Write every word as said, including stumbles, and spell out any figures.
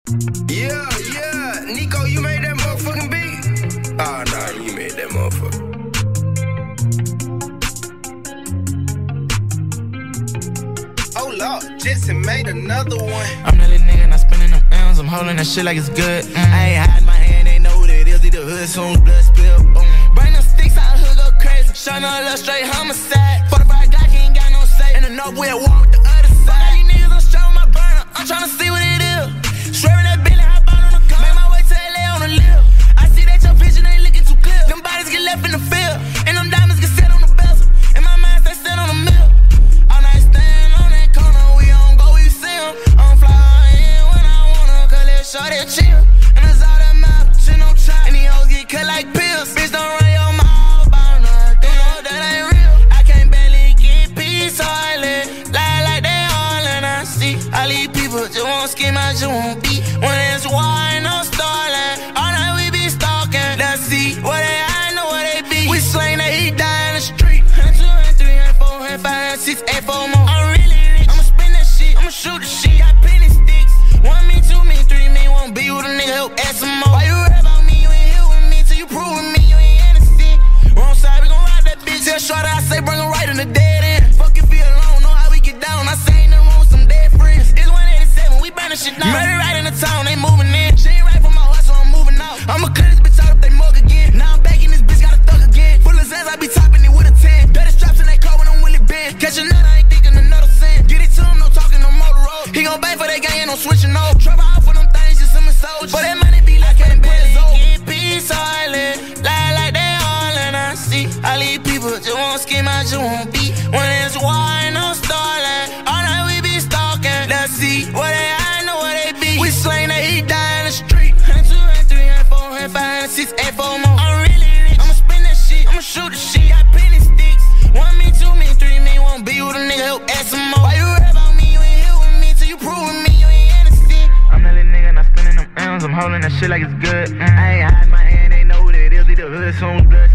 Yeah, yeah, Nico, you made that motherfucking beat. Ah, oh, nah, you made that motherfucker. Oh Lord, Jetson made another one. I'm that little nigga, not spending them M's. I'm holding that shit like it's good. Mm. I ain't hiding my hand, they know what it is. Eat the hood soon, blood spill. Boom. Bring them sticks out, hood go crazy. Showing a little straight homicide. forty-five Glock, he ain't got no say. In the north, we at war with the other side. Fuck all these niggas, I'm straight with my burner. I'm tryna see what it is. Swearing that Billy, hop out on the car. Make my way to L A on the lift. I see that your vision ain't looking too clear. Them bodies get left in the field, and them diamonds get set on the bezel. And my mind stay set on the mill. All night stand on that corner, we don't go, we see them. I'm flying when I wanna, cause let's show that chill. And that's all that matters, shit no try. And these hoes get cut like pills. Bitch, don't run your mouth about nothing, no, that ain't real. I can't barely get peace, so I live lie like they all and I see. All these people just won't scheme, I just won't be. When it's war, ain't no starling. All night we be stalking. Let's see what they, I know what they be. We slang that he die in the street. And two, and three, and four, and five, and six, and four more. I'm really rich. I'ma spin that shit. I'ma shoot the shit. Got penny sticks. One me, two me, three me. Won't be with a nigga, help add some more. Why you rap about me? You ain't here with me till you prove with me. You ain't innocent. Wrong side, we gon' ride that bitch. Tell Shorty I say bring her right in the dead end. Fuck if you alone, know how we get down. I say in the room with some dead friends. It's one eighty-seven, we burn the shit down. Murder right in the town, they moving in. She ain't right for my heart, so I'm moving out. I'ma cut this bitch out if they mug again. Now I'm back in this bitch, got a thug again. Full of zans, I be topping it with a ten. Better straps in that car when I'm Willie Ben. Catch a nut, I ain't thinking another sin. Get it to him, no talking, no motor road. He gon' bang for that gang, ain't no switching no. Trouble out for them things, just some soldiers. But that money be like can't barely get peace, so I live lie like they all and I see. All these people just won't scheme, I just won't be. When it's war, ain't no starling. All night we be stalking. Let's see what they, I know what they be. We slang that he die in the street. And two, and three, and four, and five, and six, and four more. I'm really rich. I'ma spin that shit. I'ma shoot the shit. Got penny sticks. One me, two me, three me. Won't be with a nigga, help add some more. Why you rap about me? You ain't here with me till you prove with me. You ain't innocent. I'm that little nigga, not spinning them M's. I'm holding that shit like it's good. Mm. I ain't hiding my hand, they know what it is. Eat the hood soon, blood